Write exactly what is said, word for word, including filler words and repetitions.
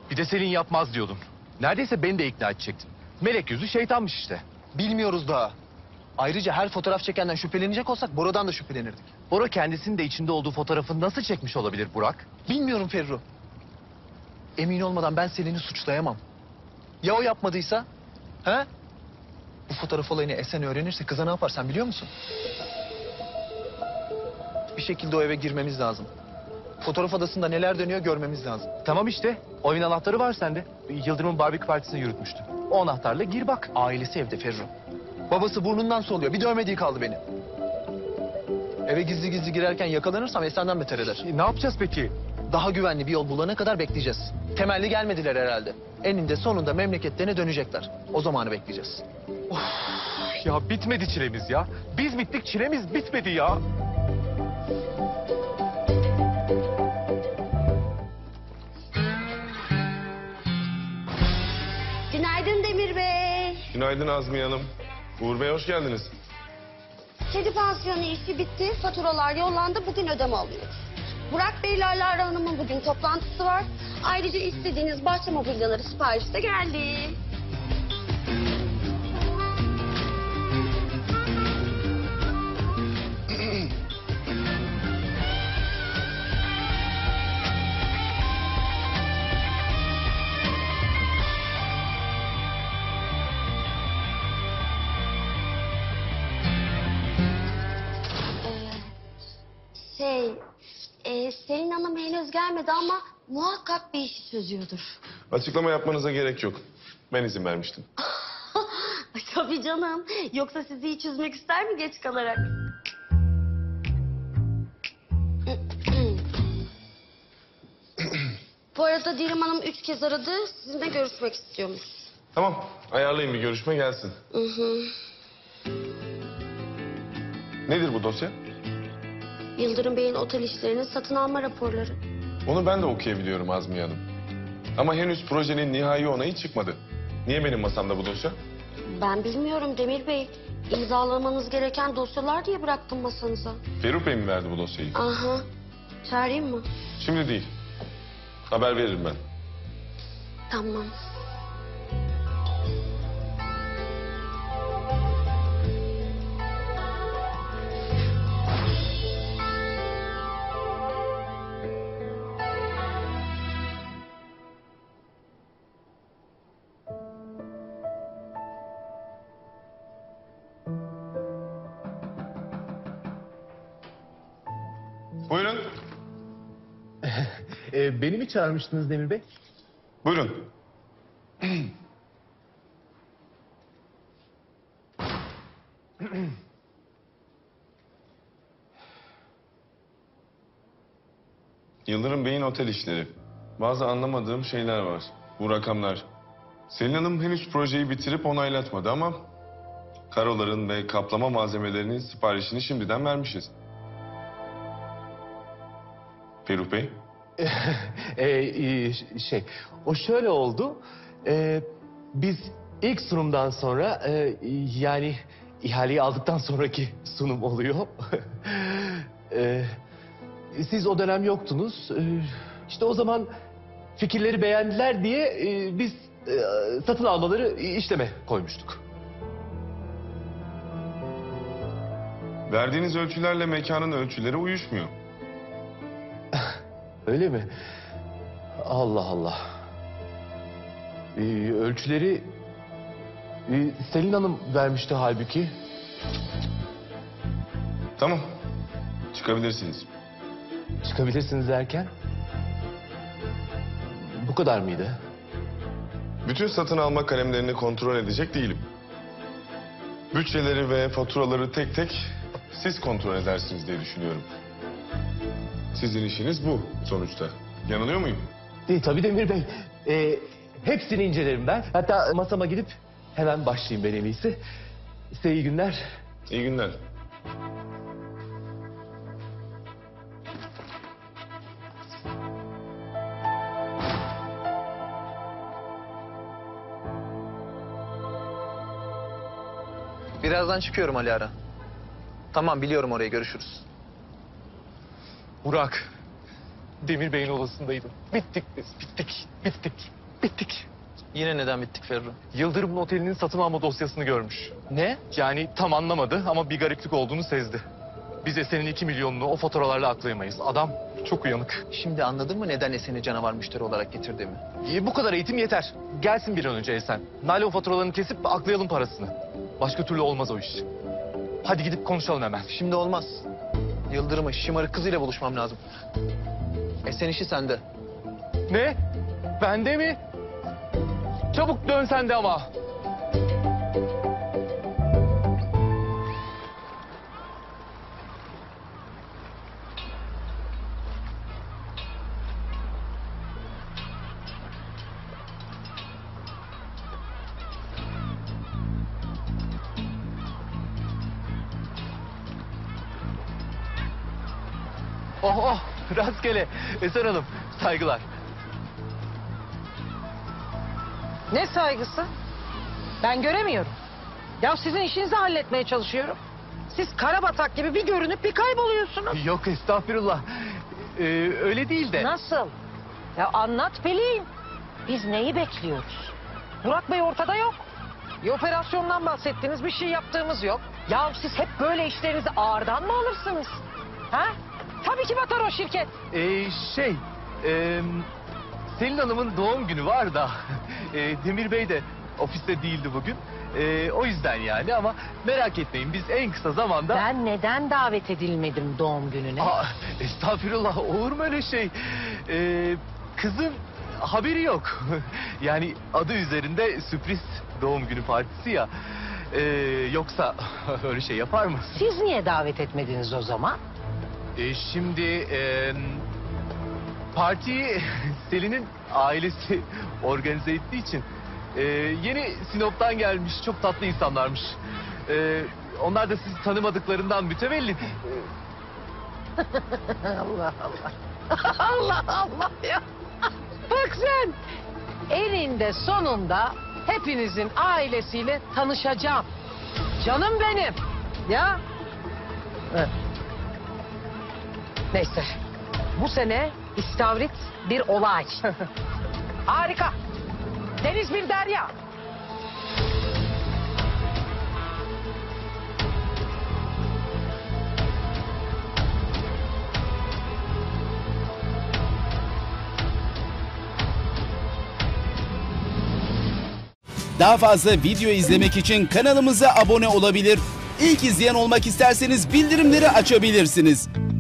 Bir de Selin yapmaz diyordun. Neredeyse beni de ikna edecektin. Melek yüzü şeytanmış işte. Bilmiyoruz daha. Ayrıca her fotoğraf çekenden şüphelenecek olsak Bora'dan da şüphelenirdik. Bora kendisinin de içinde olduğu fotoğrafı nasıl çekmiş olabilir Burak? Bilmiyorum Ferru. Emin olmadan ben Selin'i suçlayamam. Ya o yapmadıysa? He? Bu fotoğraf olayını Esen öğrenirse kıza ne yapar sen biliyor musun? Bir şekilde o eve girmemiz lazım. Fotoğraf adasında neler dönüyor görmemiz lazım. Tamam işte. O evin anahtarı var sende. Yıldırım'ın barbekü partisini yürütmüştü. O anahtarla gir bak. Ailesi evde Ferru. Babası burnundan soluyor. Bir dövmediği kaldı benim. Eve gizli gizli girerken yakalanırsam Esen'den beter eder. E, ne yapacağız peki? Daha güvenli bir yol bulana kadar bekleyeceğiz. Temelli gelmediler herhalde. Eninde sonunda memleketlerine dönecekler. O zamanı bekleyeceğiz. Ya bitmedi çilemiz ya. Biz bittik, çilemiz bitmedi ya. Günaydın Demir Bey. Günaydın Azmiye Hanım. Uğur Bey hoş geldiniz. Kedi pansiyonu işi bitti. Faturalar yollandı. Bugün ödeme alıyoruz. Burak Bey ile Alara Hanım'ın bugün toplantısı var. Ayrıca istediğiniz bahçe mobilyaları siparişi de geldi. Şey, e, Selin Hanım henüz gelmedi ama muhakkak bir işi çözüyordur. Açıklama yapmanıza gerek yok. Ben izin vermiştim. Ay, tabii canım. Yoksa sizi hiç üzmek ister mi geç kalarak? Bu arada Dirim Hanım üç kez aradı. Sizinle görüşmek istiyormuş. Tamam, ayarlayın bir görüşme gelsin. Hı hı. Nedir bu dosya? Yıldırım Bey'in otel işlerinin satın alma raporları. Onu ben de okuyabiliyorum Azmiye Hanım. Ama henüz projenin nihai onayı çıkmadı. Niye benim masamda bu dosya? Ben bilmiyorum Demir Bey. İmzalamanız gereken dosyalar diye bıraktım masanıza. Ferruh Bey mi verdi bu dosyayı? Aha. Çağırayım mı? Şimdi değil. Haber veririm ben. Tamam. Buyurun. E, beni mi çağırmıştınız Demir Bey? Buyurun. Yıldırım Bey'in otel işleri. Bazı anlamadığım şeyler var. Bu rakamlar. Selin Hanım henüz projeyi bitirip onaylatmadı ama... karoların ve kaplama malzemelerinin siparişini şimdiden vermişiz. Ferruh Bey. e, e, şey, o şöyle oldu. E, biz ilk sunumdan sonra, e, yani ihaleyi aldıktan sonraki sunum oluyor. e, siz o dönem yoktunuz. E, işte o zaman fikirleri beğendiler diye e, biz e, satın almaları işleme koymuştuk. Verdiğiniz ölçülerle mekanın ölçüleri uyuşmuyor. Öyle mi? Allah Allah. Ee, ölçüleri e, Selin Hanım vermişti halbuki. Tamam. Çıkabilirsiniz. Çıkabilirsiniz derken? Bu kadar mıydı? Bütün satın alma kalemlerini kontrol edecek değilim. Bütçeleri ve faturaları tek tek siz kontrol edersiniz diye düşünüyorum. Sizin işiniz bu sonuçta. Yanılıyor muyum? E, tabii Demir Bey. E, hepsini incelerim ben. Hatta masama gidip hemen başlayayım ben en iyisi. Size iyi günler. İyi günler. Birazdan çıkıyorum Alara. Tamam biliyorum oraya görüşürüz. Burak, Demir Bey'in odasındaydım. Bittik biz, bittik, bittik. Bittik. Yine neden bittik Ferru? Yıldırım'ın otelinin satın alma dosyasını görmüş. Ne? Yani tam anlamadı ama bir gariplik olduğunu sezdi. Biz Esen'in iki milyonunu o faturalarla aklayamayız. Adam çok uyanık. Şimdi anladın mı neden Esen'i canavar müşteri olarak getirdiğimi? E, bu kadar eğitim yeter. Gelsin bir an önce Esen. Naylon faturalarını kesip aklayalım parasını. Başka türlü olmaz o iş. Hadi gidip konuşalım hemen. Şimdi olmaz. Yıldırım'ın şımarık kızıyla buluşmam lazım. Esen işi sende. Ne? Bende mi? Çabuk dön sen de ama. Oh oh, rastgele. Esen Hanım, saygılar. Ne saygısı? Ben göremiyorum. Ya sizin işinizi halletmeye çalışıyorum. Siz karabatak gibi bir görünüp bir kayboluyorsunuz. Yok estağfurullah. Ee, öyle değil de. Nasıl? Ya anlat Pelin. Biz neyi bekliyoruz? Burak Bey ortada yok. Bir operasyondan bahsettiniz, bir şey yaptığımız yok. Ya siz hep böyle işlerinizi ağırdan mı alırsınız? Ha? Tabii ki batar o şirket. Ee, şey, e, Selin Hanım'ın doğum günü var da e, Demir Bey de ofiste değildi bugün. E, o yüzden yani ama merak etmeyin biz en kısa zamanda... Ben neden davet edilmedim doğum gününe? Aa, estağfurullah olur mu öyle şey? E, kızın haberi yok. Yani adı üzerinde sürpriz doğum günü partisi ya. E, yoksa öyle şey yapar mı? Siz niye davet etmediniz o zaman? E, şimdi e, partiyi Selin'in ailesi organize ettiği için e, yeni Sinop'tan gelmiş çok tatlı insanlarmış. E, onlar da sizi tanımadıklarından mütevellit. Allah Allah. Allah Allah ya. Bak sen. Eninde sonunda hepinizin ailesiyle tanışacağım. Canım benim. Ya. Evet. Neyse. Bu sene istavrit bir olay. Harika. Deniz bir derya. Daha fazla video izlemek için kanalımıza abone olabilir. İlk izleyen olmak isterseniz bildirimleri açabilirsiniz.